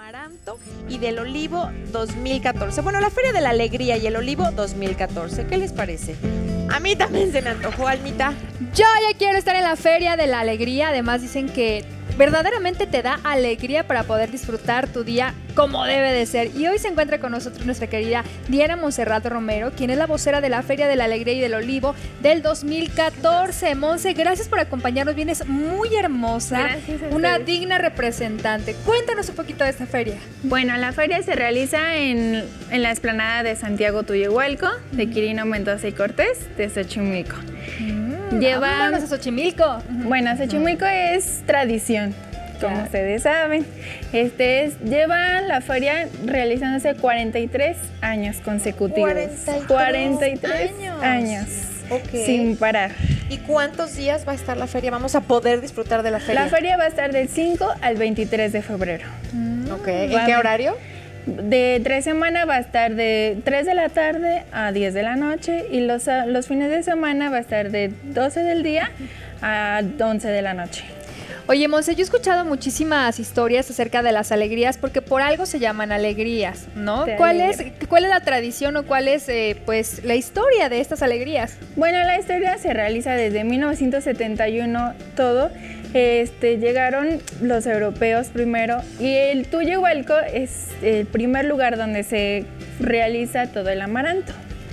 Amaranto y del Olivo 2014. Bueno, la Feria de la Alegría y el Olivo 2014. ¿Qué les parece? A mí también se me antojó, Almita. Yo ya quiero estar en la Feria de la Alegría. Además dicen que verdaderamente te da alegría para poder disfrutar tu día como debe de ser. Y hoy se encuentra con nosotros nuestra querida Diana Monserrat Romero, quien es la vocera de la Feria de la Alegría y del Olivo del 2014. Monse, gracias por acompañarnos. Vienes muy hermosa, una digna representante. Cuéntanos un poquito de esta feria. Bueno, la feria se realiza en la explanada de Santiago Tuyehualco, de Quirino Mendoza y Cortés, de Xochimilco. Vámonos a Xochimilco. Bueno, Xochimilco es tradición, como ustedes saben. Lleva la feria realizándose 43 años consecutivos. 43 años. Okay. Sin parar. ¿Y cuántos días va a estar la feria? ¿Vamos a poder disfrutar de la feria? La feria va a estar del 5 al 23 de febrero. Okay. ¿En qué horario? De 3 semanas va a estar de 3 de la tarde a 10 de la noche y los fines de semana va a estar de 12 del día a 11 de la noche. Oye, Monse, yo he escuchado muchísimas historias acerca de las alegrías porque por algo se llaman alegrías, ¿no? ¿Cuál es la tradición o cuál es pues la historia de estas alegrías? Bueno, la historia se realiza desde 1971 todo. Llegaron los europeos primero y el Tuyehualco es el primer lugar donde se realiza todo el amaranto.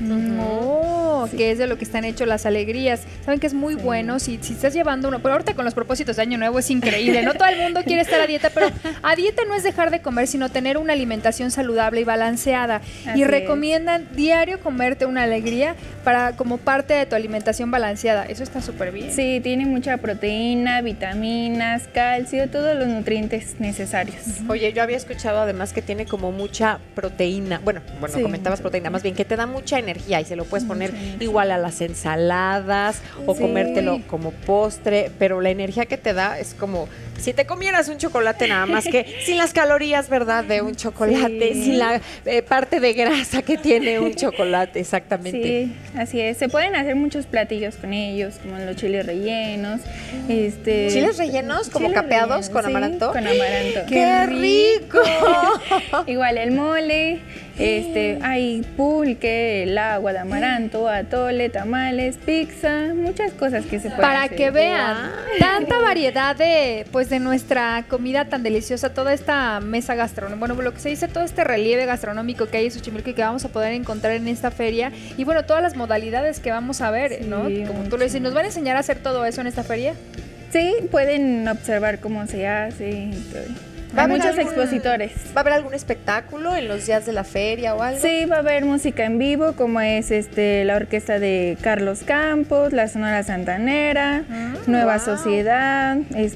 Sí. Que es de lo que están hechos las alegrías. Saben que es muy bueno si estás llevando uno, pero ahorita con los propósitos de Año Nuevo es increíble, no todo el mundo quiere estar a dieta, pero a dieta no es dejar de comer, sino tener una alimentación saludable y balanceada. Y recomiendan diario comerte una alegría como parte de tu alimentación balanceada. Eso está súper bien. Sí, tiene mucha proteína, vitaminas, calcio, todos los nutrientes necesarios. Oye, yo había escuchado además que tiene como mucha proteína. Bueno, sí, comentabas proteína, más bien que te da mucha energía y se lo puedes poner igual a las ensaladas o comértelo como postre, pero la energía que te da es como si te comieras un chocolate nada más que sin las calorías, ¿verdad? De un chocolate, sin la parte de grasa que tiene un chocolate, exactamente. Sí, así es. Se pueden hacer muchos platillos con ellos, como los chiles rellenos. ¿Chiles rellenos como capeados con amaranto? Con amaranto. ¡Qué rico! Igual el mole, hay pulque, el agua de amaranto, atole, tamales, pizza, muchas cosas que se pueden Para hacer. que vean, tanta variedad de nuestra comida tan deliciosa, toda esta mesa gastronómica, bueno, lo que se dice, todo este relieve gastronómico que hay en Xochimilco y que vamos a poder encontrar en esta feria, y bueno, todas las modalidades que vamos a ver, ¿no? Como tú lo dices, ¿nos van a enseñar a hacer todo eso en esta feria? Sí, pueden observar cómo se hace. Hay muchos expositores. ¿Va a haber algún espectáculo en los días de la feria o algo? Sí, va a haber música en vivo, como es la orquesta de Carlos Campos, la Sonora Santanera, Nueva Sociedad,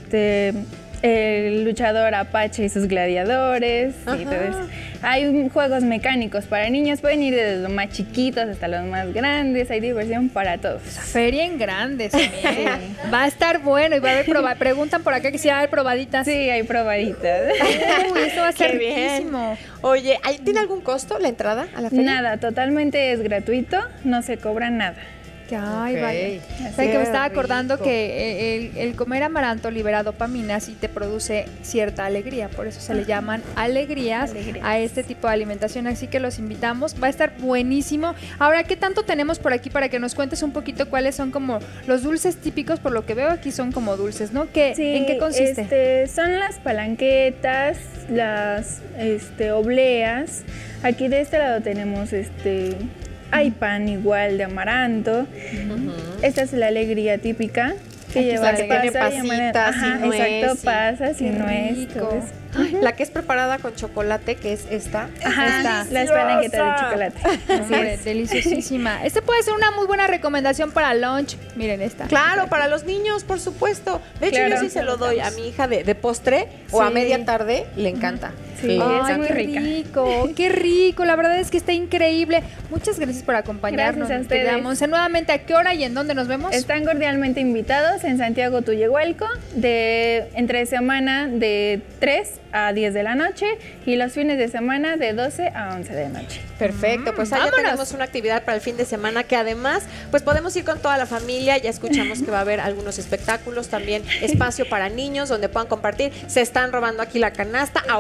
el luchador Apache y sus gladiadores. Y todo eso. Hay juegos mecánicos para niños, pueden ir desde los más chiquitos hasta los más grandes, hay diversión para todos. Feria en grandes también. Va a estar bueno y va a haber preguntan por acá que si va a haber probaditas. Sí, hay probaditas. Uy, eso va a ser riquísimo. Oye, ¿tiene algún costo la entrada a la feria? Nada, totalmente es gratuito, no se cobra nada. Ay, vale. Que me estaba acordando que el comer amaranto libera dopaminas y te produce cierta alegría, por eso se le llaman alegrías a este tipo de alimentación, así que los invitamos, va a estar buenísimo. Ahora, ¿qué tanto tenemos por aquí para que nos cuentes un poquito cuáles son como los dulces típicos? Por lo que veo aquí son como dulces, ¿no? ¿En qué consiste? Son las palanquetas, las obleas. Aquí de este lado tenemos hay pan igual de amaranto. Esta es la alegría típica que lleva la que tiene pasitas y nuez. Exacto, pasas y nuez. La que es preparada con chocolate, que es esta. La palanqueta de chocolate. Así es, deliciosísima. Puede ser una muy buena recomendación para lunch. Miren esta. Claro, para los niños, por supuesto. De hecho, yo sí se lo doy a mi hija de postre o a media tarde, le encanta. Sí, es muy rica. Qué rico, la verdad es que está increíble. Muchas gracias por acompañarnos. Gracias a ustedes. Nuevamente, ¿a qué hora y en dónde nos vemos? Están cordialmente invitados en Santiago Tuyehualco, entre semana de 3 a 10 de la noche y los fines de semana de 12 a 11 de la noche. Perfecto, pues allá tenemos una actividad para el fin de semana que además pues podemos ir con toda la familia. Ya escuchamos que va a haber algunos espectáculos, también espacio para niños donde puedan compartir. Se están robando aquí la canasta ahorita.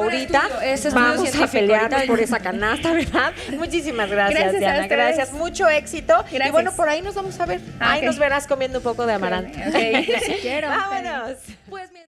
vamos a pelear por esa canasta, ¿verdad? Muchísimas gracias Diana. Gracias, mucho éxito. Gracias. Y bueno, por ahí nos vamos a ver. Ahí nos verás comiendo un poco de amaranto. Okay. Si quiero. Vámonos. Pues